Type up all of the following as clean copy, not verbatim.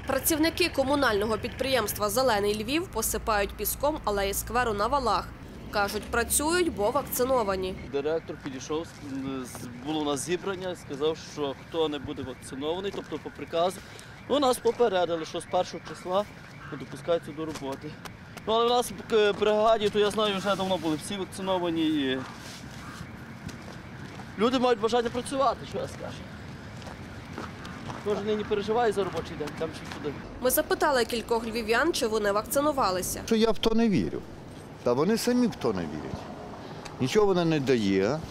Працівники комунального підприємства «Зелений Львів» посипають піском алеї скверу на валах. Кажуть, працюють, бо вакциновані. Директор підійшов, було у нас зібрання, сказав, що хто не буде вакцинований, тобто по приказу, нас попередили, що з 1 числа не допускаються до роботи. Але в нас в бригаді, то я знаю, вже давно були всі вакциновані і люди мають бажання працювати, що я скажу. Кожен нині переживає за робочий день, там ще туди. Ми запитали кількох львів'ян, чи вони вакцинувалися. Що я в то не вірю. Та вони самі в то не вірять. Нічого вона не дає.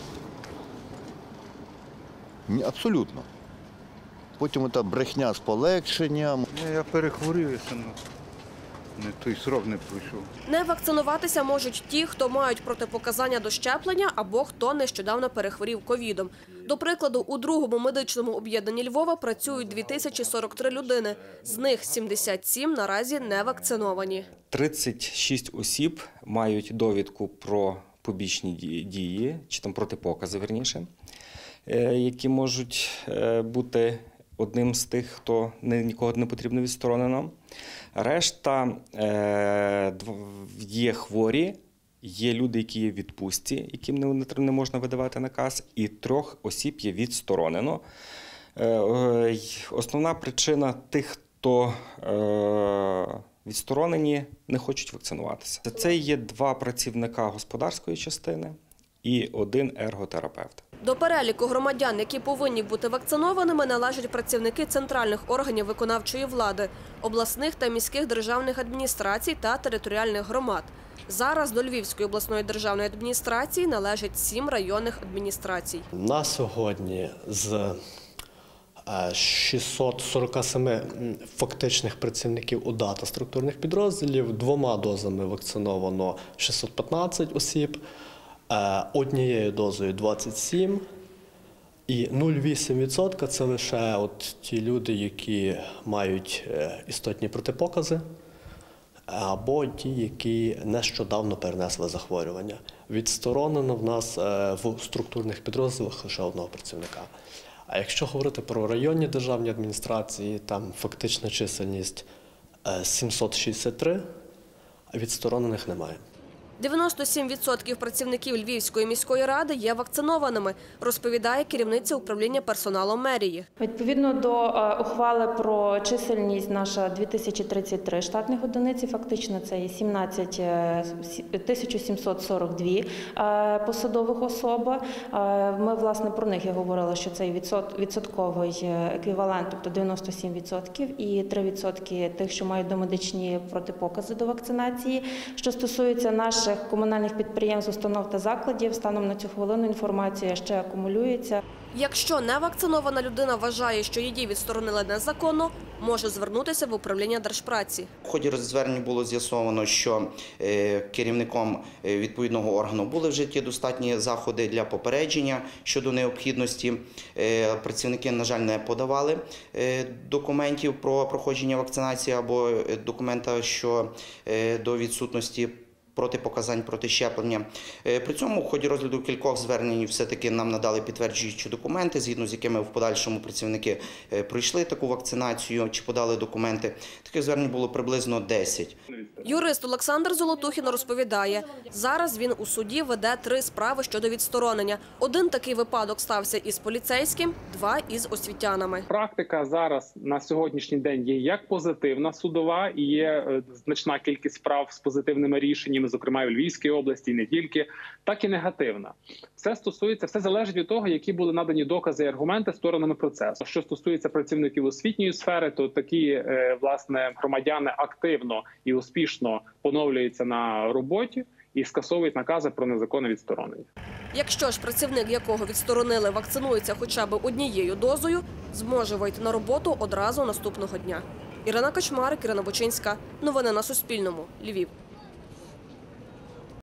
Абсолютно. Потім та брехня з полегшенням. Я перехворів, я сам не той срок не пройшов. Не вакцинуватися можуть ті, хто мають протипоказання до щеплення або хто нещодавно перехворів ковідом. До прикладу, у другому медичному об'єднанні Львова працюють 2043 людини. З них 77 наразі не вакциновані. 36 осіб мають довідку про побічні дії, чи там протипокази, вірніше, які можуть бути одним з тих, хто нікого не потрібно відсторонено. Решта є хворі, є люди, які є в відпустці, яким не можна видавати наказ, і 3 осіб є відсторонено. Основна причина тих, хто відсторонені, не хочуть вакцинуватися. Це є 2 працівника господарської частини і 1 ерготерапевт. До переліку громадян, які повинні бути вакцинованими, належать працівники центральних органів виконавчої влади, обласних та міських державних адміністрацій та територіальних громад. Зараз до Львівської обласної державної адміністрації належать 7 районних адміністрацій. На сьогодні з 647 фактичних працівників ОДА та структурних підрозділів 2 дозами вакциновано 615 осіб, 1 дозою 27 і 0,8% – це лише ті люди, які мають істотні протипокази або ті, які нещодавно перенесли захворювання. Відсторонено в нас в структурних підрозділах лише 1 працівника. А якщо говорити про районні державні адміністрації, там фактична чисельність 763, а відсторонених немає. 97% працівників Львівської міської ради є вакцинованими, розповідає керівниця управління персоналом мерії. Відповідно до ухвали про чисельність наша 2033 штатних одиниці, фактично це є 1742 посадових особи. Ми, власне, про них я говорила, що це відсотковий еквівалент, тобто 97%, і 3% тих, що мають домедичні протипокази до вакцинації. Що стосується наших комунальних підприємств, установ та закладів, станом на цю хвилину інформація ще акумулюється. Якщо невакцинована людина вважає, що її відсторонили незаконно, може звернутися в управління Держпраці. В ході звернень було з'ясовано, що керівником відповідного органу були вжиті достатні заходи для попередження щодо необхідності. Працівники, на жаль, не подавали документів про проходження вакцинації або документа щодо відсутності протипоказань проти щеплення. При цьому в ході розгляду кількох звернень все-таки нам надали підтверджуючі документи, згідно з якими в подальшому працівники пройшли таку вакцинацію чи подали документи. Таких звернень було приблизно 10. Юрист Олександр Золотухін розповідає, зараз він у суді веде 3 справи щодо відсторонення. 1 такий випадок стався із поліцейським, 2 – із освітянами. Практика зараз на сьогоднішній день є як позитивна судова, і є значна кількість справ з позитивними рішеннями, зокрема і в Львівській області, і не тільки, так і негативна. Все залежить від того, які були надані докази і аргументи сторонами процесу. Що стосується працівників освітньої сфери, то такі, власне, громадяни активно і успішно поновлюються на роботі і скасовують накази про незаконне відсторонення. Якщо ж працівник, якого відсторонили, вакцинується хоча б 1 дозою, зможе вийти на роботу одразу наступного дня. Ірина Качмарик, Ірина Бочинська. Новини на Суспільному. Львів.